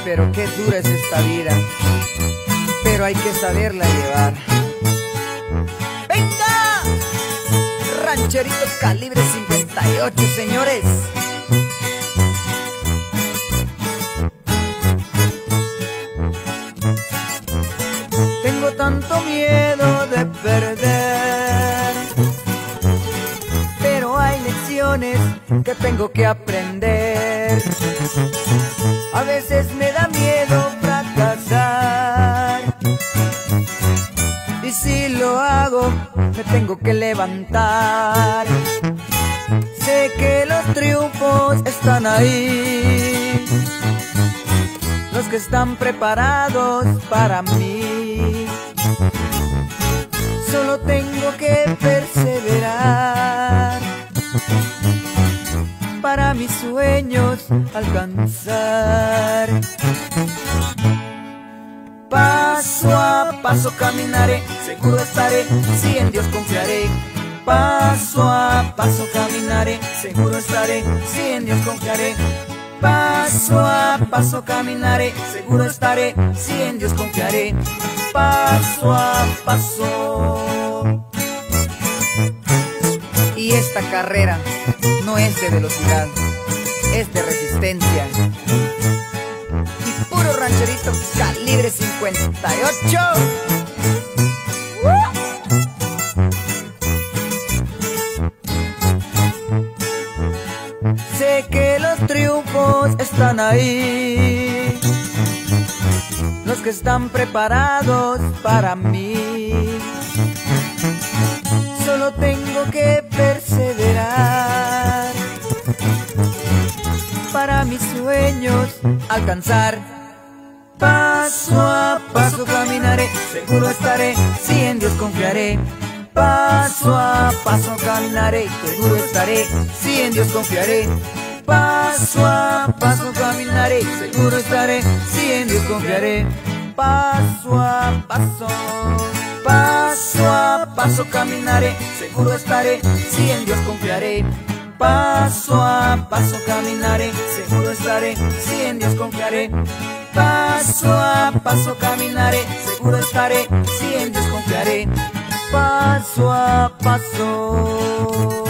pero qué dura es esta vida, pero hay que saberla llevar. ¡Venga! Rancherito calibre 58, señores. Tengo tanto miedo de perder, pero hay lecciones que tengo que aprender. A veces me da miedo fracasar, y si lo hago me tengo que levantar. Sé que los triunfos están ahí, los que están preparados para mí. Solo tengo que perseverar para mis sueños alcanzar. Paso a paso caminaré, seguro estaré, si en Dios confiaré. Paso a paso caminaré, seguro estaré, si en Dios confiaré. Paso a paso caminaré, seguro estaré, si en Dios confiaré. Paso a paso. Y esta carrera no es de velocidad, es de resistencia. Y puro rancherito calibre 58. Sé que los triunfos están ahí, los que están preparados para mí. Solo tengo que perseverar para mis sueños alcanzar. Paso a paso caminaré, seguro estaré, si en Dios confiaré. Paso a paso caminaré, seguro estaré, si en Dios confiaré. Paso a paso caminaré, seguro estaré, si en Dios confiaré. Paso a paso. Paso a paso caminaré, seguro estaré, si en Dios confiaré. Paso a paso caminaré, seguro estaré, si en Dios confiaré. Paso a paso caminaré, seguro estaré, si en Dios confiaré. Paso a paso.